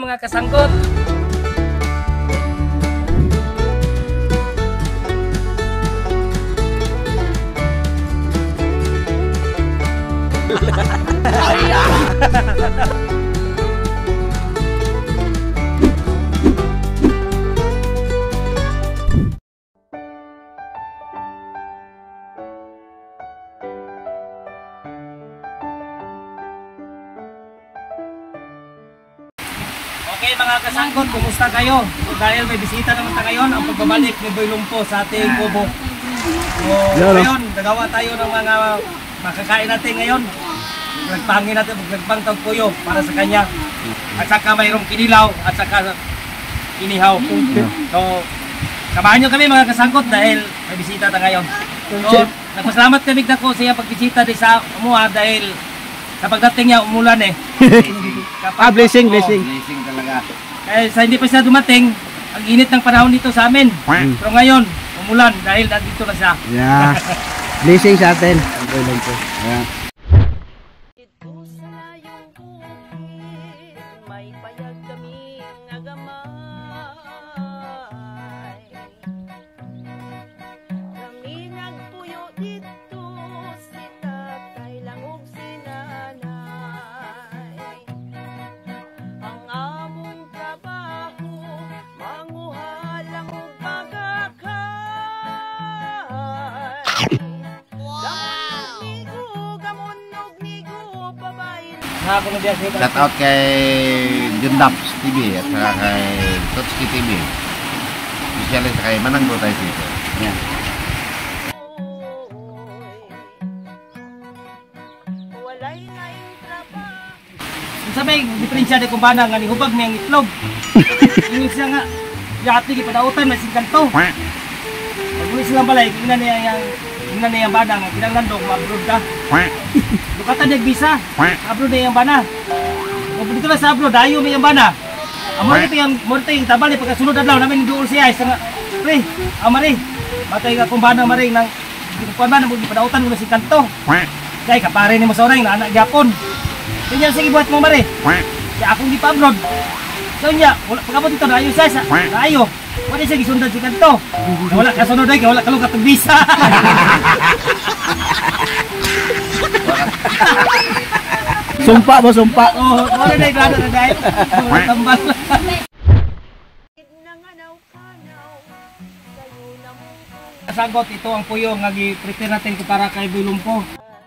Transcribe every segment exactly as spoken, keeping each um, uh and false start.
mga kasangkot. Okay mga kasangkot, kumusta kayo? Dahil may bisita naman tayo ngayon, ang pagbabalik ni Boy Lumpo sa ating kubo. So, ngayon, gagawa tayo ng mga makakain natin ngayon. Nagpahangin natin, magpang tagpuyo para sa kanya. At saka mayroong kinilaw at saka inihaw. So, samahan nyo kami mga kasangkot dahil may bisita tayo ngayon. So, nagpasalamat kami na ko siya pagbisita di sa umuha dahil sa pagdating niya umulan eh. Ah, blessing, blessing. Blessing talaga. Kaya sa hindi pa siya dumating, ang init ng panahon dito sa amin. Pero ngayon, umulan dahil nandito na siya. Yeah. Blessing sa atin. Yeah. Shout out kay Jundaps T V at saka kay Totski T V. Especially sa kay Manang Botay T V. Yan. Sabay, diferensya di kung ba nga ni hubag niyang itlog. Yung siya nga, yati gipadautan, may singkanto. Pag-uwi silang balay, kingnan niya yung kingnan niya yung bana nga, kinanglandong, ma-abroad ka. Lukatan niya bisa, abroad niya yung bana. Kung dito na sa abroad, ayaw may yung bana. Amor ito yung, amor ito yung tabal, pagkasunod na lang namin doon siya, isa nga, pre, amari, matay ka kung bana maring nang, kung ba, nang gipadautan mo na singkanto. Kaya kapare ni mo sa orang, na anak Japon. Kanya sige buhat mo mare. Ya akong di pa-upload. So nya, wala pagabot dito na ayo siya sa. Na ayo. Wala siya gisundan si kanto. Wala ka sunod ay wala ka lugat ng visa. Sumpa mo, sumpa. Oh, wala na grado na dahil. Tambal. Sagot ito ang puyo nga gi-prepare natin ko para kay Boy Lumpo.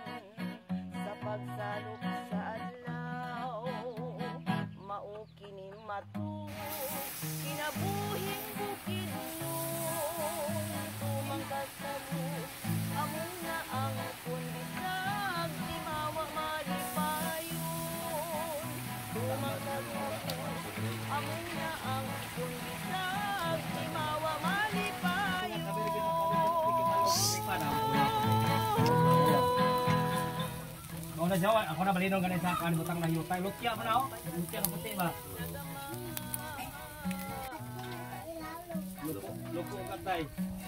Ako na jawa, ako na balinong ganun sa akin, butang na yutay. Lutya mo na ako, lutya ka puti ba? Luko katay.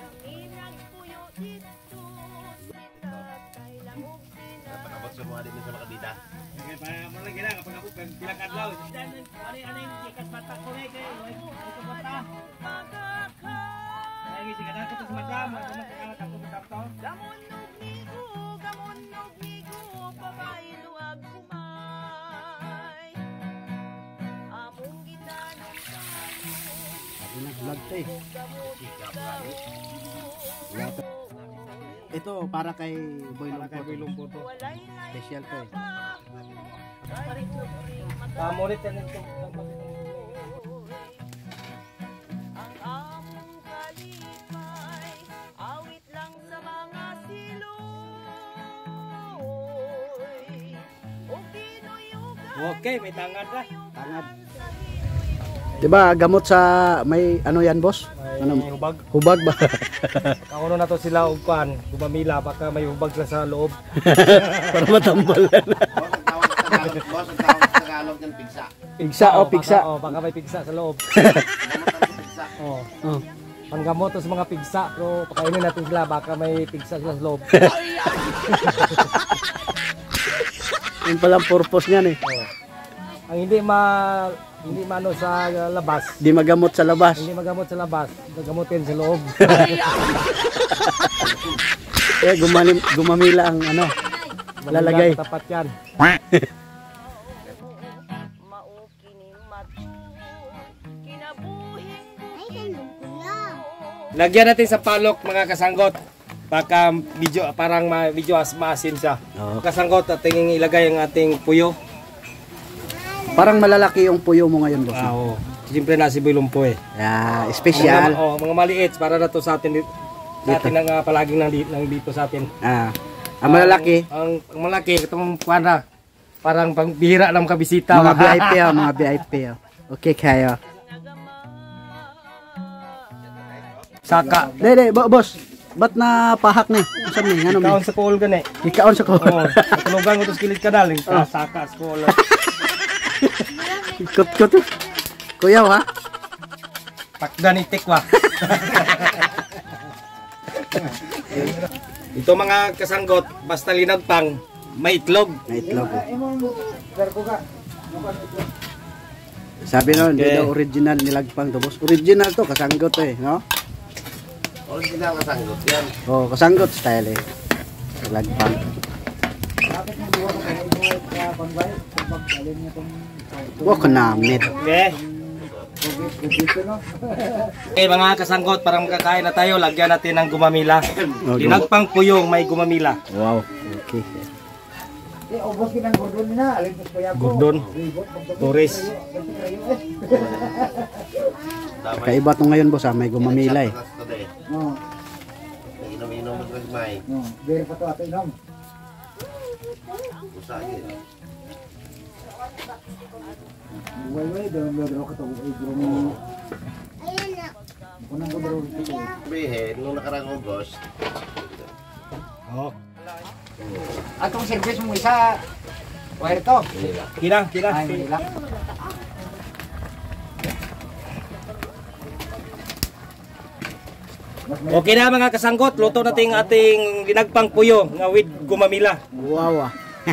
Napakabot sa mga din sa makabita. Okay, para mo lang gila, kapag ako bilang kadlaw. Ano yung ikas mata ko na kayo? Ito mata. Kaya ngisi ka na ito sa mata, mga kumakalat ako sa tapto. Vlog to eh. Ito para kay Boy Lumpo to. Special to eh. Pamulit yan ito. Okay, may tangad na. Tangad. Diba gamot sa may ano yan boss? Ano? May hubag. Hubag ba? Kakuno na to sila og kuan, gumamila baka may hubag na sa loob. Para matambal. Boss, ang tawag sa Tagalog ng pigsa. Pigsa o pigsa. Oh, baka may pigsa sa loob. Pigsa. Oh. Oh. Panggamot to sa mga pigsa, pero pakainin natin sila baka may pigsa sila sa loob. Yun palang purpose niyan eh. Oh. ang hindi ma hindi mano sa labas, Di magamot sa labas. hindi magamot sa labas, gagamutin sa loob. Eh, gumalim, gumamila ang ano. Lalagay. Tapat yan. Lagyan natin sa palok mga kasanggot. Baka video parang ma video as maasin siya. Oo. Kasanggot ating ilagay ang ating puyo. Parang malalaki yung puyo mo ngayon, boss. Ah, oo. Siyempre na si Bulumpo eh. Yeah, Mga, special. oh, mga maliit para na to sa atin dito. Sa atin ang uh, palaging nang, di- nang dito sa atin. Ah, ang malalaki, Ang, ang, ang malaki itong kuana parang pangbihira ng kabisita. mga V I P oh, mga V I P oh. Okay kayo. Saka. Dede, bo- boss. Ba't na pahak ni? Saan ni? Ano Kaon mi? sa pool ka na eh. Ikaon sa ko. Oo. Tulugan ko to skilit kanal. Oh. Saka sa pool. Ikot ko to. Kuya ha? Takdan itik wa. Ito mga kasanggot, basta linagpang, may itlog. May itlog. Sabi nun, Okay. okay. Original nilagpang to, boss. Original to, kasanggot eh, no? Original kasanggot yan. Oh, kasanggot style eh. Nilagpang. Wow, kanamit. Okay. Okay mga kasanggot, para makakain na tayo, lagyan natin ng gumamila. Okay. Linagpang puyong may gumamila. Wow, okay. Gordon, Torres. Kakaiba to ngayon, boss, ha? May gumamila eh. Inom-inom mo kasi may. Dari pa to ato inom. Usa yun. Way-way, dalam-dalam ka to. Ay, bro mo. Kunang ko bro. Sabihin, nung nakarang August, Oh. Atong service mo isa. Wire to. Kina, kina. Ay, Manila. Okay na mga kasanggot, luto natin ating linagpang puyo nga with gumamila. Wow, ah.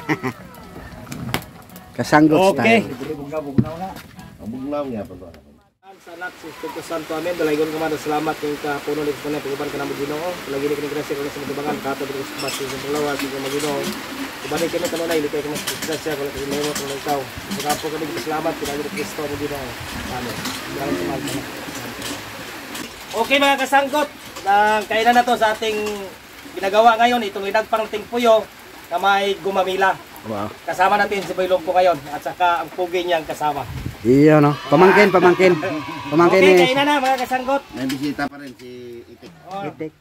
Kasanggot Okay. style. Bugnaw na. bugnaw niya pa ba? Salat sa Espiritu Santo, amen. Dalaygon ko man, salamat yung kapuno ng Espiritu, pag-uban ka naman Ginoo. Lagi ni kini grasya ko sa matubangan, kato dito sa basi sa panglawas, yung mga Ginoo. Ibalik kami kanunay, likay kami sa grasya, wala kami mayroon ng ikaw. Sa kapo kami salamat, pinagi ni Kristo mo Ginoo. Amen. Maraming salamat. Okay mga kasanggot, ang kainan na to sa ating ginagawa ngayon, itong linagpang ting puyo na may gumamila. Wow. Kasama natin si Boy Lumpo ngayon at saka ang pugi niyang kasama. Iyo, no? Pamangkin, pamangkin. Pamangkin Okay, ni kainan na mga kasanggot. May bisita pa rin si Itik. Oh. Itik.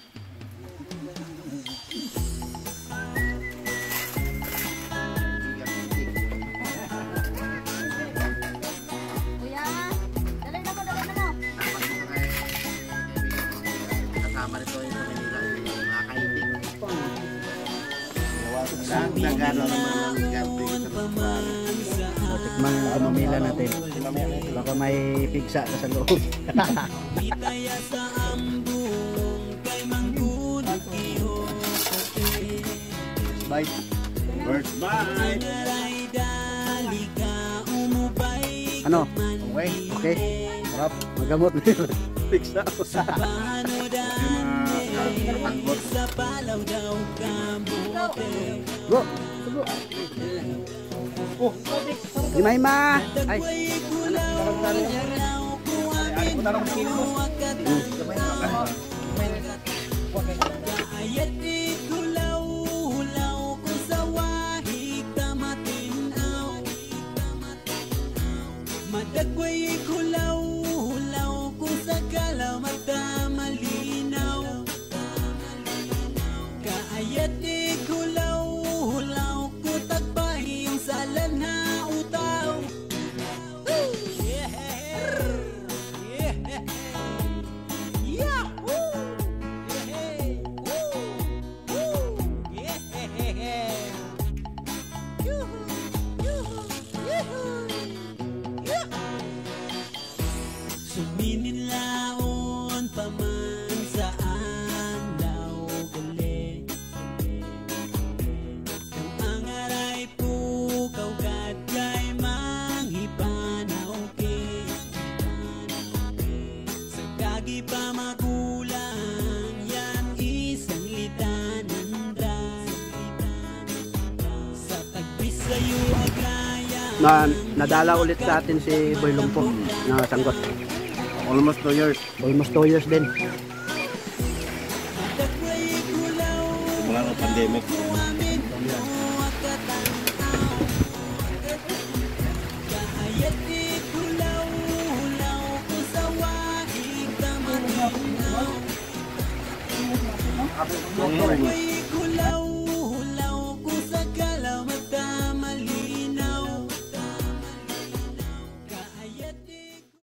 Kuya, dali na mo, dali na mo. Kasama rito yung sa Manila, yung mga kaitik. Saan nagano naman ng garbing sa pagbabago? O, tikman yung gumamila natin. Baka may pigsa ka sa loob. Bye. First bite! Ano? Okay. Okay. Sarap. Magamot na yun. Pigsa. Tanggot. Go. Go. Oh, Di may ma. Ay. ay ko na lang skin mo. Madagway hulaw, hulaw kung sakala mata malinaw. Kaayat hulaw, hulaw kung tagbahi yung salan na utaw. Yeah! Yeah! Yahoo! Yeah! Woo! na nadala ulit sa atin si Boy Lumpo na sanggot. Almost two years. Almost two years din. Wala na pandemic. Kahit ikulaw-ulaw ko sa wahig na matinaw.